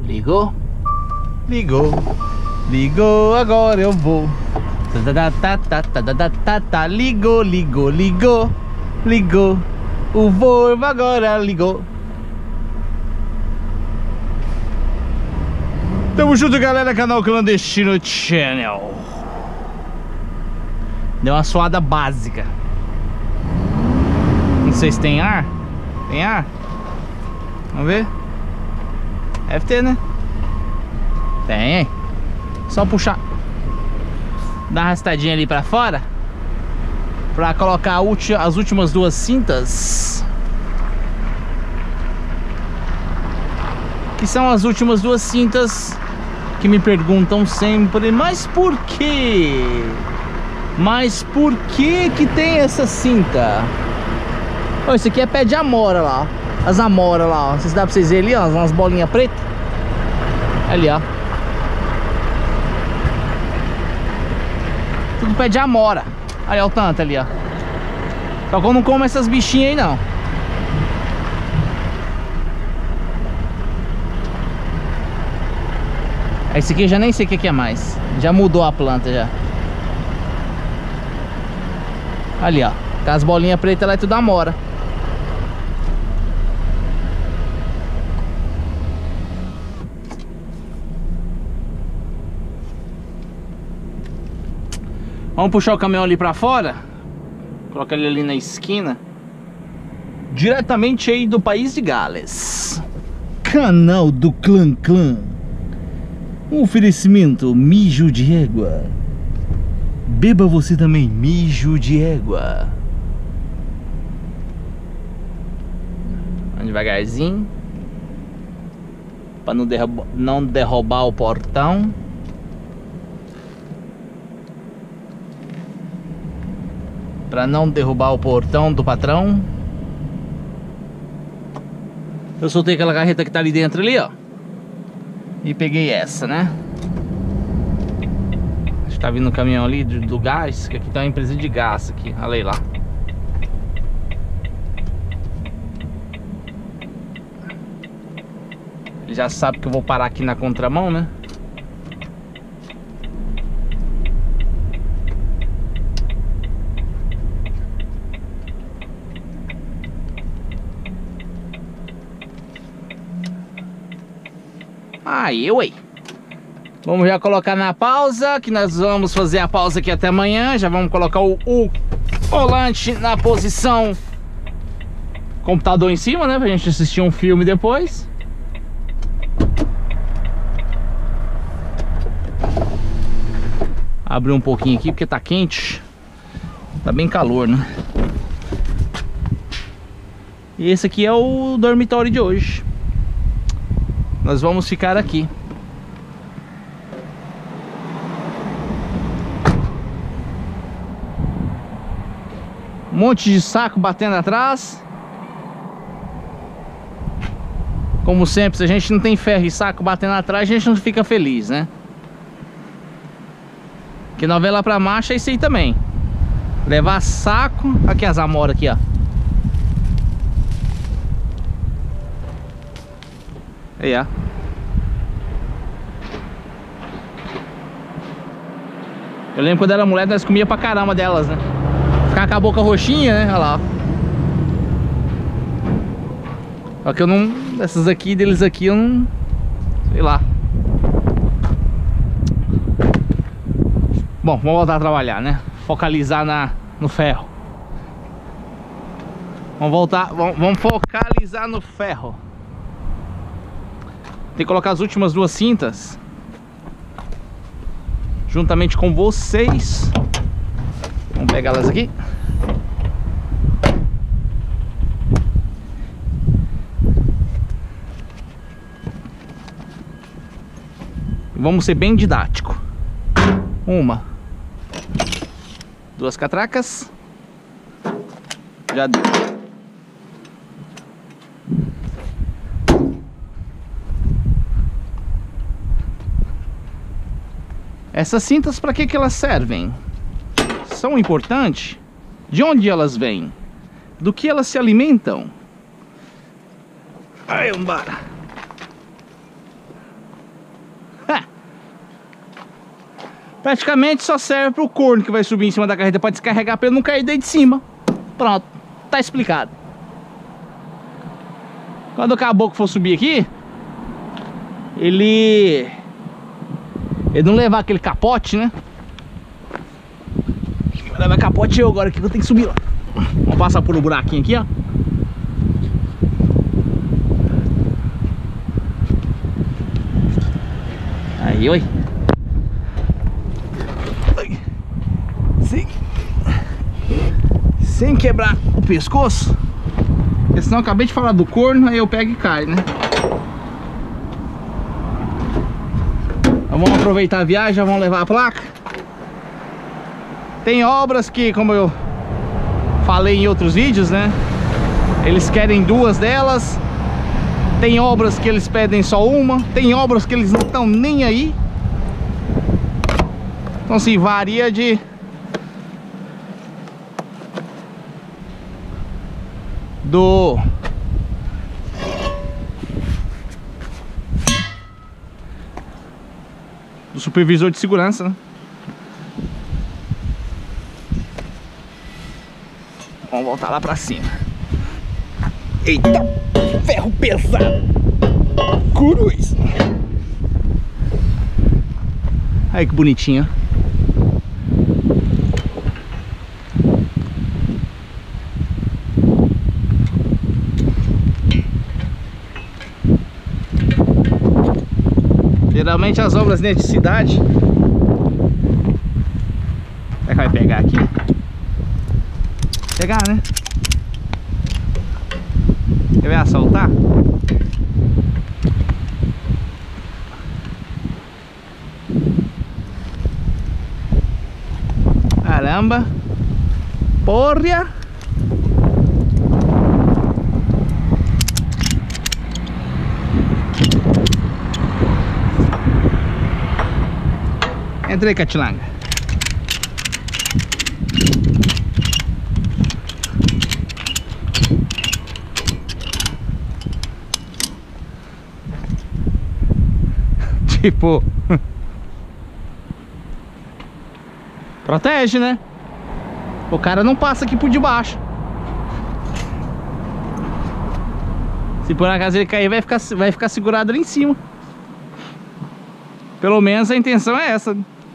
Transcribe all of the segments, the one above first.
Ligou? Ligou. Ligou, agora eu vou. Ligou, ligou, ligou. Ligou. O Volvo agora ligou. Tamo junto, galera, canal Clandestino Channel. Deu uma suada básica. Não sei se tem ar. Tem ar? Vamos ver. Deve ter, né? Tem. Só puxar. Dar uma arrastadinha ali pra fora, pra colocar as últimas duas cintas, que são as últimas duas cintas que me perguntam sempre: mas por quê? Mas por que que tem essa cinta? Oh, isso aqui é pé de amora lá, ó. As amoras lá, ó. Não sei se dá pra vocês verem ali, ó, umas bolinhas pretas. Ali, ó. Tudo pé de amora. Aí, ó, o tanto ali, ó. Só que eu não como essas bichinhas aí, não. Esse aqui eu já nem sei o que é mais. Já mudou a planta, já. Ali, ó. Com as bolinhas pretas lá é tudo amora. Vamos puxar o caminhão ali pra fora. Colocar ele ali na esquina. Diretamente aí do país de Gales. Canal do Clã Clã. Um oferecimento mijo de égua. Beba você também mijo de égua. Vamos devagarzinho, para não derrubar o portão. Para não derrubar o portão do patrão. Eu soltei aquela carreta que tá ali dentro ali, ó. E peguei essa, né? Acho que tá vindo um caminhão ali do gás. Que aqui tá uma empresa de gás aqui. Olha aí lá. Ele já sabe que eu vou parar aqui na contramão, né? Aí, ué. Vamos já colocar na pausa, que nós vamos fazer a pausa aqui até amanhã. Já vamos colocar o volante na posição, computador em cima, né, pra gente assistir um filme depois. Abrir um pouquinho aqui porque tá quente. Tá bem calor, né? E esse aqui é o dormitório de hoje. Nós vamos ficar aqui. Um monte de saco batendo atrás. Como sempre, se a gente não tem ferro e saco batendo atrás, a gente não fica feliz, né? Que novela pra marcha é isso aí também. Levar saco. Aqui as amoras aqui, ó. Aí, ó. Eu lembro quando era mulher, nós comia pra caramba delas, né? Ficava com a boca roxinha, né? Olha lá, ó. Só que eu não... Essas aqui, deles aqui, eu não... Sei lá. Bom, vamos voltar a trabalhar, né? Focalizar no ferro. Vamos voltar... Vamos focalizar no ferro. Tem que colocar as últimas duas cintas juntamente com vocês. Vamos pegar elas aqui. Vamos ser bem didático. Uma, duas catracas. Já deu. Essas cintas, para que elas servem? São importantes? De onde elas vêm? Do que elas se alimentam? Aí, vambora. Praticamente só serve pro corno que vai subir em cima da carreta para descarregar, para ele não cair daí de cima. Pronto, tá explicado. Quando o caboclo for subir aqui, ele não levar aquele capote, né? Quem vai levar capote eu agora, que eu tenho que subir lá. Vamos passar por um buraquinho aqui, ó. Aí, oi. Sem quebrar o pescoço, porque senão eu acabei de falar do corno, aí eu pego e cai, né? Então vamos aproveitar a viagem, já vamos levar a placa. Tem obras que, como eu falei em outros vídeos, né, eles querem duas delas. Tem obras que eles pedem só uma. Tem obras que eles não estão nem aí. Então assim, varia do supervisor de segurança, né? Vamos voltar lá pra cima. Eita, ferro pesado. Cruz. Aí que bonitinho. Geralmente as obras dentro de cidade. Será que vai pegar aqui? Pegar, né? Quer ver soltar? Caramba! Porra! Entrei, Catilanga. Tipo, protege, né? O cara não passa aqui por debaixo. Se por acaso ele cair, vai ficar segurado ali em cima. Pelo menos a intenção é essa.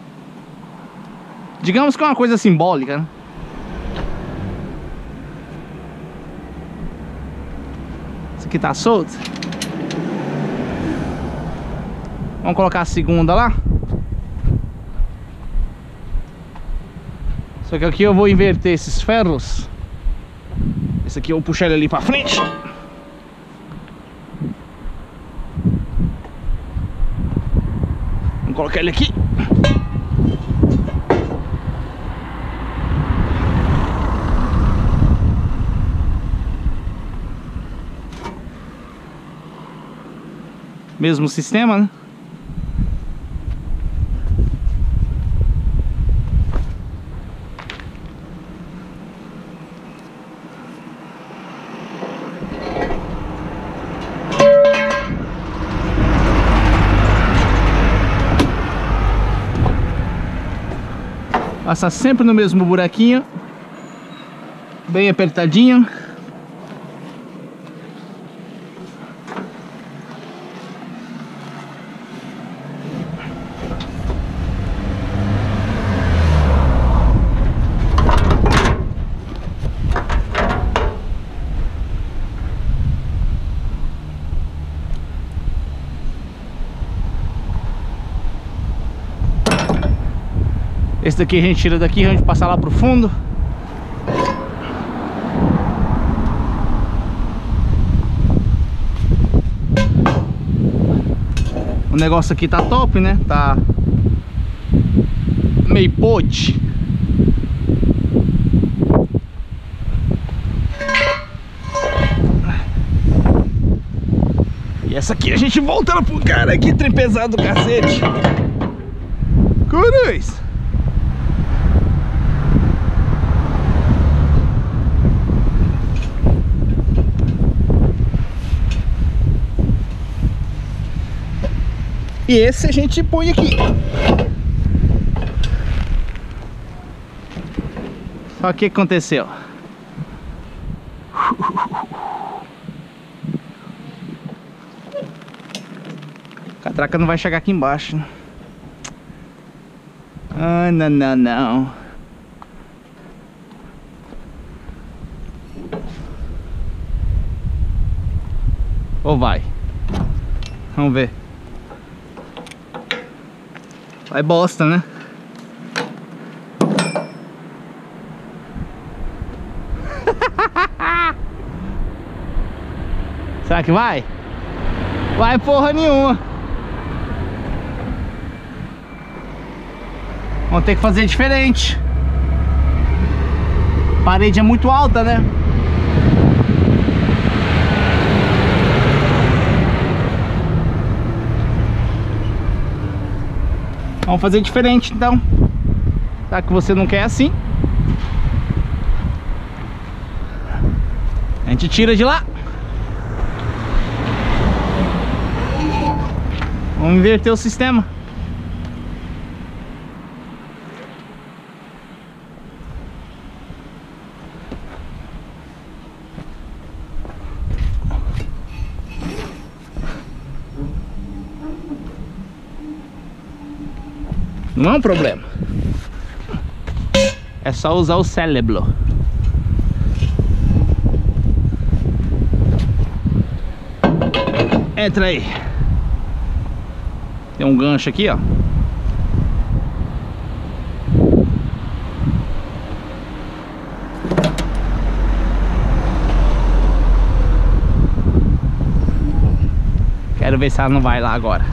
Digamos que é uma coisa simbólica, né? Isso aqui tá solto. Vamos colocar a segunda lá. Só que aqui eu vou inverter esses ferros. Esse aqui eu vou puxar ele ali pra frente. Vamos colocar ele aqui. Mesmo sistema, né? Passa sempre no mesmo buraquinho, bem apertadinho. Esse daqui a gente tira daqui, a gente passa lá pro fundo. O negócio aqui tá top, né? Tá meio podre. E essa aqui a gente volta pro cara, que trem pesado do cacete. Cruz! E esse a gente põe aqui. Só que o que aconteceu? A catraca não vai chegar aqui embaixo, né? Ah, não, não, não. Ou vai? Vamos ver. Vai bosta, né? Será que vai? Vai porra nenhuma. Vamos ter que fazer diferente. A parede é muito alta, né? Vamos fazer diferente então. Tá que você não quer assim, a gente tira de lá. Vamos inverter o sistema. Não é um problema. É só usar o cérebro. Entra aí. Tem um gancho aqui, ó. Quero ver se ela não vai lá agora.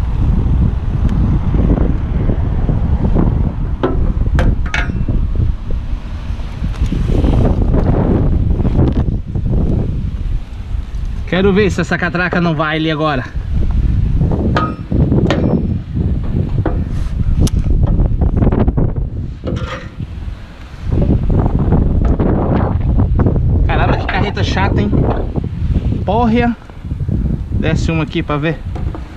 Quero ver se essa catraca não vai ali agora. Caramba, que carreta chata, hein? Porra. Desce uma aqui pra ver.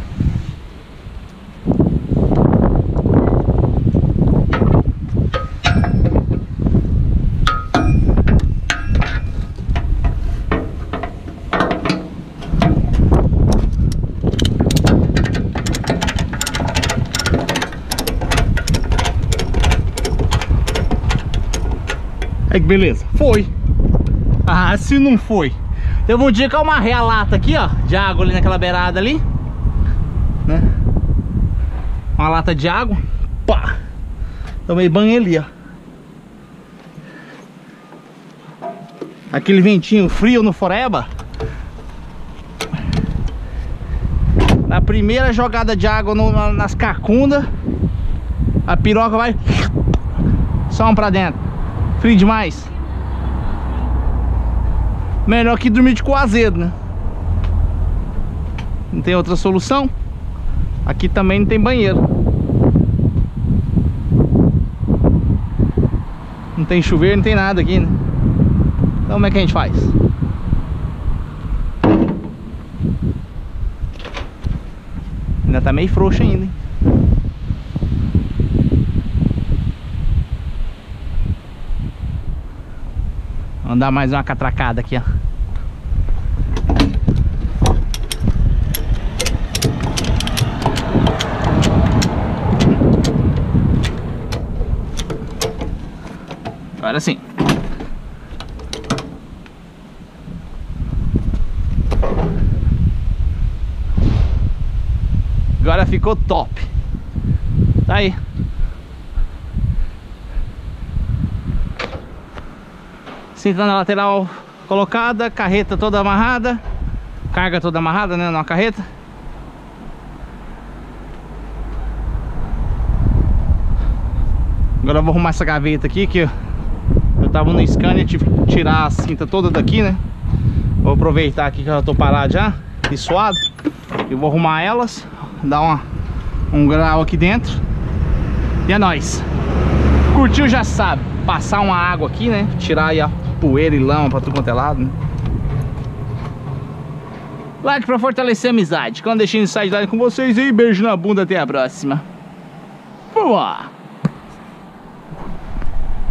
Aí que beleza, foi. Ah, se não foi. Teve um dia que eu amarrei a lata aqui, ó, de água ali naquela beirada ali, né? Uma lata de água. Pá! Tomei banho ali, ó. Aquele ventinho frio no Foreba. Na primeira jogada de água nas cacundas, a piroca vai só um pra dentro. Frio demais. Melhor que dormir de cu azedo, né? Não tem outra solução. Aqui também não tem banheiro. Não tem chuveiro, não tem nada aqui, né? Então como é que a gente faz? Ainda tá meio frouxo ainda, hein? Vamos dar mais uma catracada aqui, ó. Agora sim. Agora ficou top. Tá aí. Cinta na lateral colocada, carreta toda amarrada, carga toda amarrada, né, numa carreta. Agora eu vou arrumar essa gaveta aqui, que eu tava no Scania, tive que tirar a cinta toda daqui, né. Vou aproveitar aqui que eu já tô parado já, e suado. Eu vou arrumar elas, dar um grau aqui dentro. E é nóis. Curtiu, já sabe. Passar uma água aqui, né, tirar aí a poeira e lama pra tudo quanto é lado, né? Like pra fortalecer a amizade. Quando deixei de sair com vocês e beijo na bunda, até a próxima. Vamos lá.